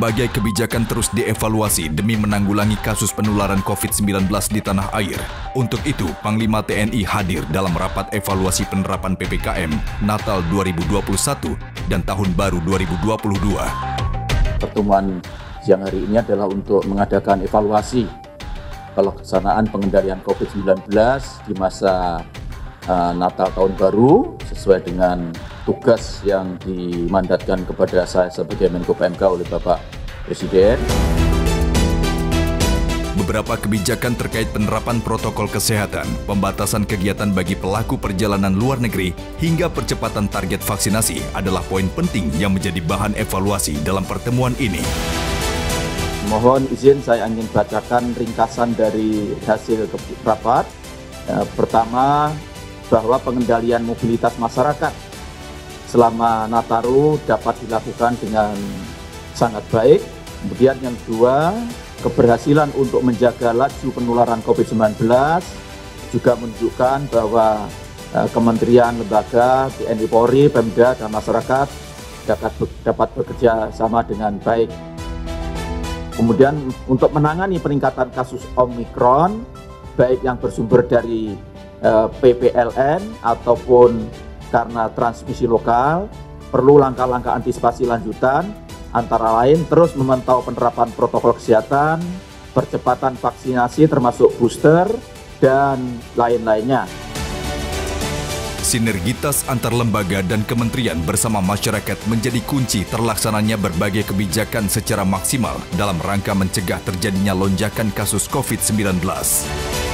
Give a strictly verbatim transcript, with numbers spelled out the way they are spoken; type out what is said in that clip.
Berbagai kebijakan terus dievaluasi demi menanggulangi kasus penularan COVID sembilan belas di tanah air. Untuk itu, Panglima T N I hadir dalam rapat evaluasi penerapan P P K M Natal dua ribu dua puluh satu dan Tahun Baru dua ribu dua puluh dua. Pertemuan siang hari ini adalah untuk mengadakan evaluasi pelaksanaan pengendalian COVID sembilan belas di masa uh, Natal Tahun Baru sesuai dengan tugas yang dimandatkan kepada saya sebagai Menko P M K oleh Bapak Presiden. Beberapa kebijakan terkait penerapan protokol kesehatan, pembatasan kegiatan bagi pelaku perjalanan luar negeri, hingga percepatan target vaksinasi adalah poin penting yang menjadi bahan evaluasi dalam pertemuan ini. Mohon izin saya ingin bacakan ringkasan dari hasil rapat. Pertama, bahwa pengendalian mobilitas masyarakat selama Nataru dapat dilakukan dengan sangat baik. Kemudian yang kedua, keberhasilan untuk menjaga laju penularan COVID sembilan belas juga menunjukkan bahwa eh, kementerian, lembaga, T N I Polri, Pemda, dan masyarakat dapat, dapat bekerja sama dengan baik. Kemudian untuk menangani peningkatan kasus Omikron, baik yang bersumber dari eh, P P L N ataupun karena transmisi lokal, perlu langkah-langkah antisipasi lanjutan, antara lain terus memantau penerapan protokol kesehatan, percepatan vaksinasi termasuk booster, dan lain-lainnya. Sinergitas antar lembaga dan kementerian bersama masyarakat menjadi kunci terlaksananya berbagai kebijakan secara maksimal dalam rangka mencegah terjadinya lonjakan kasus COVID sembilan belas.